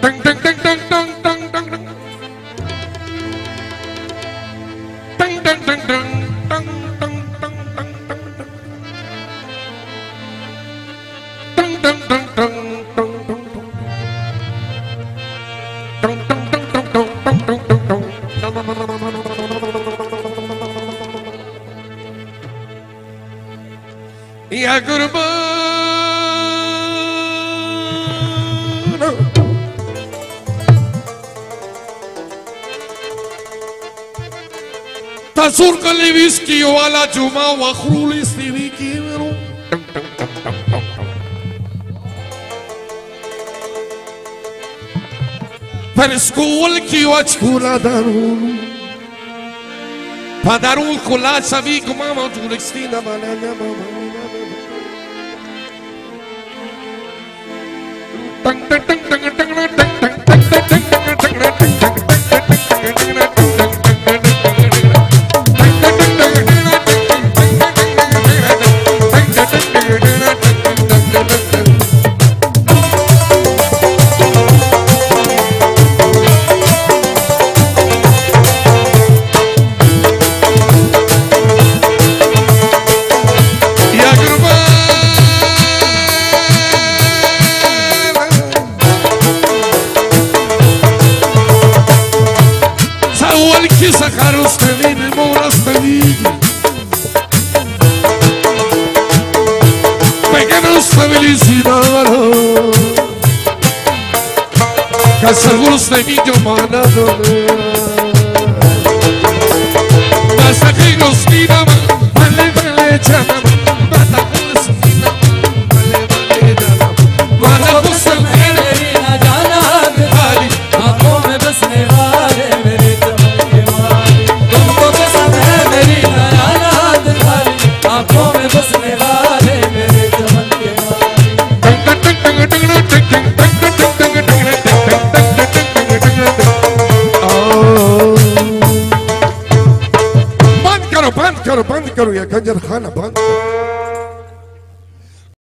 Ya kurban Tasur Kaleviski wala Juma wa Khrulis Tiviki Perskul ki wachkula darul Padarul kula savi kumama tulistina balanya mama Seguros de mi llamado Pasajeros mira vale vale llama Matacones mira vale vale llama Matacones mira जाना दिखारी आँखों में बसने वाले मेरे चमके वाली तुमको पसंद है मेरी नयाना दिखारी आँखों में बसने वाले मेरे चमके वाली बंद करो या खंजर खाना बंद करो